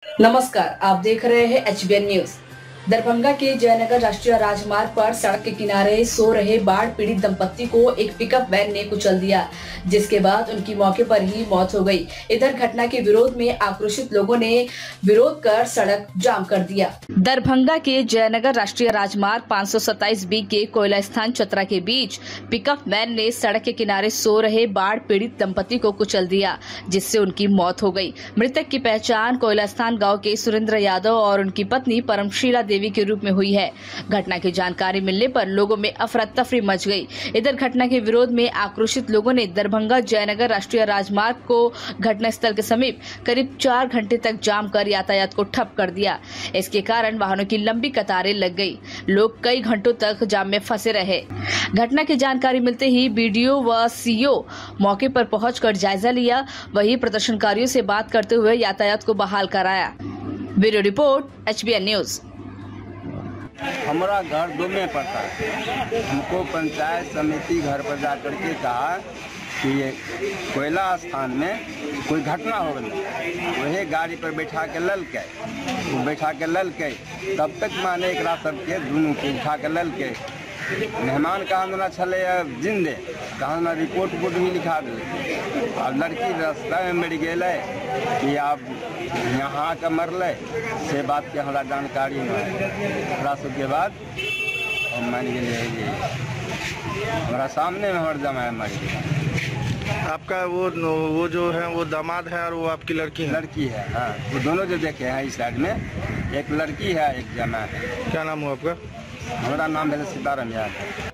नमस्कार, आप देख रहे हैं HBN न्यूज। दरभंगा के जयनगर राष्ट्रीय राजमार्ग पर सड़क के किनारे सो रहे बाढ़ पीड़ित दंपत्ति को एक पिकअप वैन ने कुचल दिया, जिसके बाद उनकी मौके पर ही मौत हो गई। इधर घटना के विरोध में आक्रोशित लोगों ने विरोध कर सड़क जाम कर दिया। दरभंगा के जयनगर राष्ट्रीय राजमार्ग 527B के कोयला स्थान चतरा के बीच पिकअप वैन ने सड़क के किनारे सो रहे बाढ़ पीड़ित दंपत्ति को कुचल दिया, जिससे उनकी मौत हो गई। मृतक की पहचान कोयला स्थान गाँव के सुरेंद्र यादव और उनकी पत्नी परमशीला देवी के रूप में हुई है। घटना की जानकारी मिलने पर लोगों में अफरा तफरी मच गई। इधर घटना के विरोध में आक्रोशित लोगों ने दरभंगा जयनगर राष्ट्रीय राजमार्ग को घटनास्थल के समीप करीब 4 घंटे तक जाम कर यातायात को ठप कर दिया। इसके कारण वाहनों की लंबी कतारें लग गई। लोग कई घंटों तक जाम में फंसे रहे। घटना की जानकारी मिलते ही BDO व CO मौके पर पहुंचकर जायजा लिया। वहीं प्रदर्शनकारियों से बात करते हुए यातायात को बहाल कराया। Bureau report HBN news. हमारा घर दो में पड़ता है। हमको पंचायत समिति घर पर जा करके कहा कि ये कोयला स्थान में कोई घटना हो गई, वही गाड़ी पर बैठा के लल के तब तक माने एक सबके दोनों को उठा के लल के मेहमान कहा छे जिंदे कहा रिपोर्ट भी लिखा दिले। अब लड़की रास्ता में मर गए कि आप यहाँ के मरल से बात के हमारा जानकारी नहीं। सबके बाद हम मान गए हमारा सामने में हमारे जमाए मर गया। आपका वो जो है वो दामाद है और वो आपकी लड़की है। हाँ, वो दोनों जो देखे हैं इस साइड में एक लड़की है, एक जमा है। क्या नाम हुआ आपका? हमारा नाम है सीताराम यादव।